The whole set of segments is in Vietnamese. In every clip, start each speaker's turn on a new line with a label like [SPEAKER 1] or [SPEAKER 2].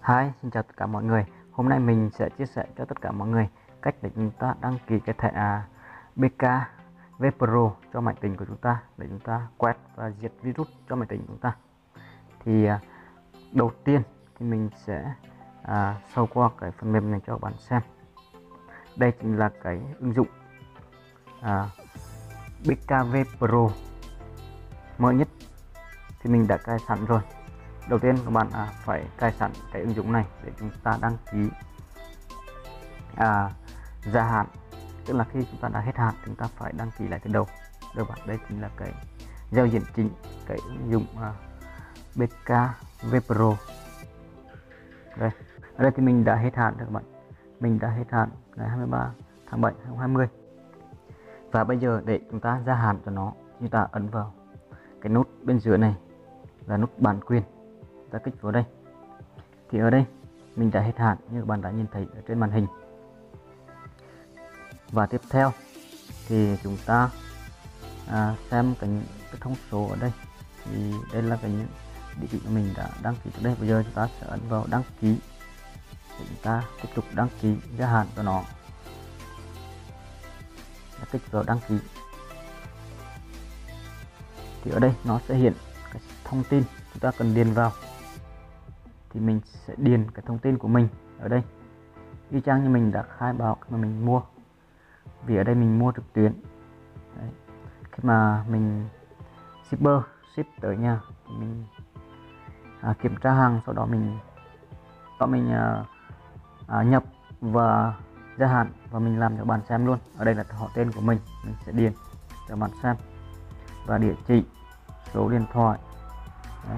[SPEAKER 1] Hi, xin chào tất cả mọi người. Hôm nay mình sẽ chia sẻ cho tất cả mọi người cách để chúng ta đăng ký cái thẻ BKV Pro cho máy tính của chúng ta để chúng ta quét và diệt virus cho máy tính của chúng ta. Thì đầu tiên thì mình sẽ show qua cái phần mềm này cho bạn xem. Đây chính là cái ứng dụng BKV Pro mới nhất thì mình đã cài sẵn rồi. Đầu tiên các bạn phải cài sẵn cái ứng dụng này để chúng ta đăng ký gia hạn, tức là khi chúng ta đã hết hạn chúng ta phải đăng ký lại từ đầu. Bạn, đây chính là cái giao diện chính cái ứng dụng BKV Pro. Đây, ở đây thì mình đã hết hạn rồi các bạn. Mình đã hết hạn ngày 23 tháng 7 2020. Và bây giờ để chúng ta gia hạn cho nó, chúng ta ấn vào cái nút bên dưới này là nút bản quyền, ta kích vào đây. Thì ở đây mình đã hết hạn như các bạn đã nhìn thấy ở trên màn hình. Và tiếp theo thì chúng ta xem cái thông số ở đây. Thì đây là cái địa chỉ của mình đã đăng ký trước đây. Bây giờ chúng ta sẽ ấn vào đăng ký để chúng ta tiếp tục đăng ký gia hạn cho nó. Kích vào đăng ký thì ở đây nó sẽ hiện cái thông tin chúng ta cần điền vào. Thì mình sẽ điền cái thông tin của mình ở đây y chang như mình đã khai báo khi mà mình mua, vì ở đây mình mua trực tuyến. Đấy. Khi mà mình shipper ship tới nhà thì mình kiểm tra hàng, sau đó mình nhập và gia hạn và mình làm cho bạn xem luôn. Ở đây là họ tên của mình sẽ điền cho bạn xem, và địa chỉ, số điện thoại. Đấy.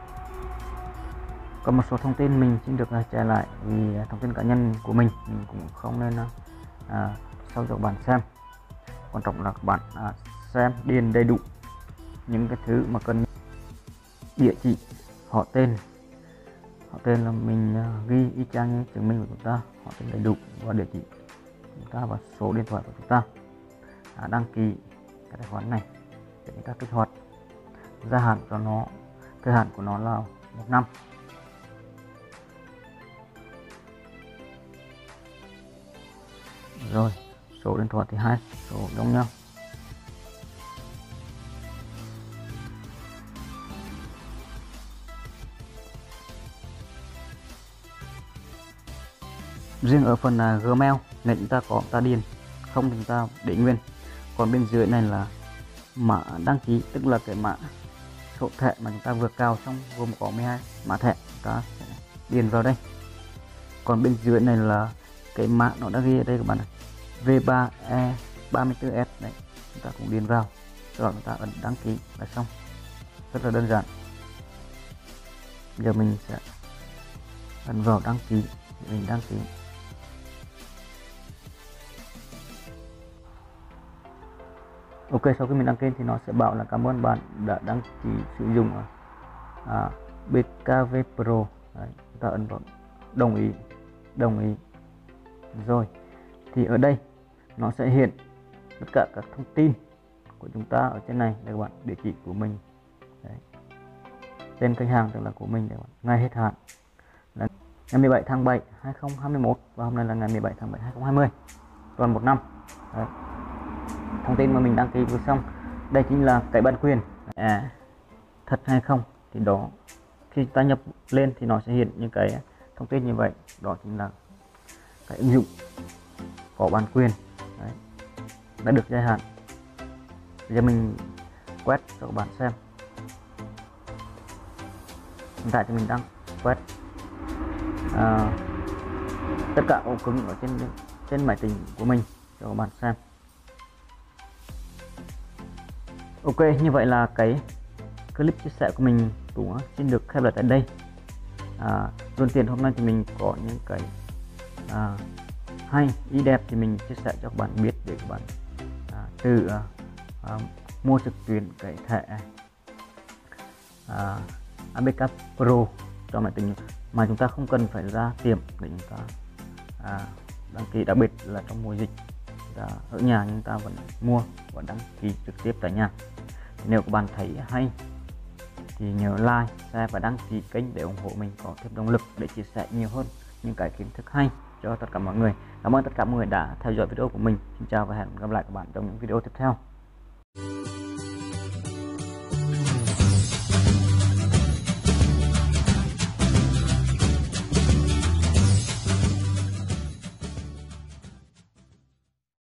[SPEAKER 1] Còn một số thông tin mình xin được trả lại vì thông tin cá nhân của mình cũng không nên sau cho bạn xem. Quan trọng là các bạn xem điền đầy đủ những cái thứ mà cần. Địa chỉ, họ tên là mình ghi y chang như chứng minh của chúng ta, họ tên đầy đủ và địa chỉ chúng ta và số điện thoại của chúng ta. Đăng ký cái tài khoản này để chúng ta kích hoạt gia hạn cho nó. Thời hạn của nó là 1 năm. Rồi, số điện thoại thì 2 số giống nhau. Riêng ở phần Gmail này chúng ta có ta điền, không chúng ta để nguyên. Còn bên dưới này là mã đăng ký, tức là cái mã số thẻ mà chúng ta vừa cào xong gồm có 12 mã thẻ, chúng ta sẽ điền vào đây. Còn bên dưới này là cái mã nó đã ghi ở đây các bạn này, V3E34S đấy, chúng ta cũng điền vào, sau đó chúng ta ấn đăng ký là xong. Rất là đơn giản. Giờ mình sẽ ấn vào đăng ký để mình đăng ký. Ok, sau khi mình đăng ký thì nó sẽ bảo là cảm ơn bạn đã đăng ký sử dụng BKV Pro. Đấy, chúng ta ấn vào đồng ý. Rồi thì ở đây nó sẽ hiện tất cả các thông tin của chúng ta ở trên này. Đây các bạn, địa chỉ của mình. Đấy. Tên khách hàng tức là của mình. Đây các bạn. Ngày hết hạn là ngày 17 tháng 7 2021 và hôm nay là ngày 17 tháng 7 2020, còn 1 năm. Đấy. Thông tin mà mình đăng ký vừa xong, đây chính là cái bản quyền. Thật hay không thì đó, khi ta nhập lên thì nó sẽ hiện những cái thông tin như vậy. Đó chính là cái ứng dụng có bản quyền. Đấy. Đã được gia hạn. Bây giờ mình quét cho các bạn xem. Hiện tại thì mình đang quét tất cả ổ cứng ở trên máy tính của mình cho các bạn xem. Ok, như vậy là cái clip chia sẻ của mình cũng xin được khép lại tại đây. Luôn tiền hôm nay thì mình có những cái hay ý đẹp thì mình chia sẻ cho các bạn biết để các bạn tự mua trực tuyến cái thẻ ABK Pro cho máy tính mà chúng ta không cần phải ra tiệm để chúng ta đăng ký, đặc biệt là trong mùa dịch. Ở nhà chúng ta vẫn mua và đăng ký trực tiếp tại nhà. Nếu các bạn thấy hay thì nhớ like, share và đăng ký kênh để ủng hộ mình có thêm động lực để chia sẻ nhiều hơn những cái kiến thức hay cho tất cả mọi người. Cảm ơn tất cả mọi người đã theo dõi video của mình. Xin chào và hẹn gặp lại các bạn trong những video tiếp theo.